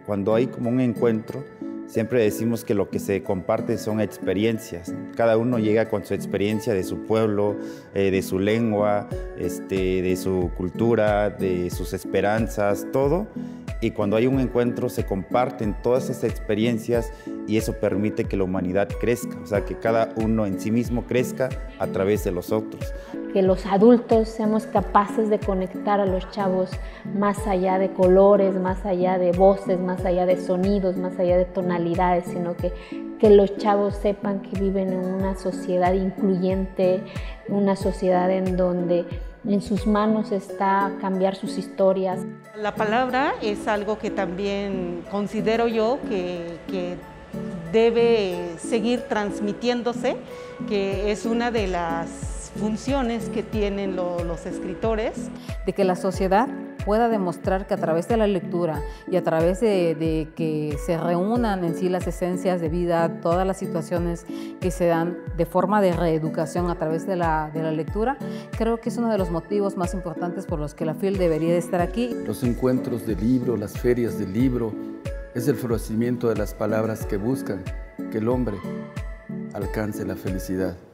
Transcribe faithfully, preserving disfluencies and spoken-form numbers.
cuando hay como un encuentro, siempre decimos que lo que se comparte son experiencias. Cada uno llega con su experiencia de su pueblo, eh, de su lengua, este, de su cultura, de sus esperanzas, todo. Y cuando hay un encuentro se comparten todas esas experiencias y eso permite que la humanidad crezca, o sea, que cada uno en sí mismo crezca a través de los otros. Que los adultos seamos capaces de conectar a los chavos más allá de colores, más allá de voces, más allá de sonidos, más allá de tonalidades, sino que, que los chavos sepan que viven en una sociedad incluyente, una sociedad en donde en sus manos está cambiar sus historias. La palabra es algo que también considero yo que, que debe seguir transmitiéndose, que es una de las funciones que tienen lo, los escritores. De que la sociedad pueda demostrar que a través de la lectura y a través de, de que se reúnan en sí las esencias de vida, todas las situaciones que se dan de forma de reeducación a través de la, de la lectura, creo que es uno de los motivos más importantes por los que la F I L debería de estar aquí. Los encuentros de libro, las ferias del libro, es el florecimiento de las palabras que buscan que el hombre alcance la felicidad.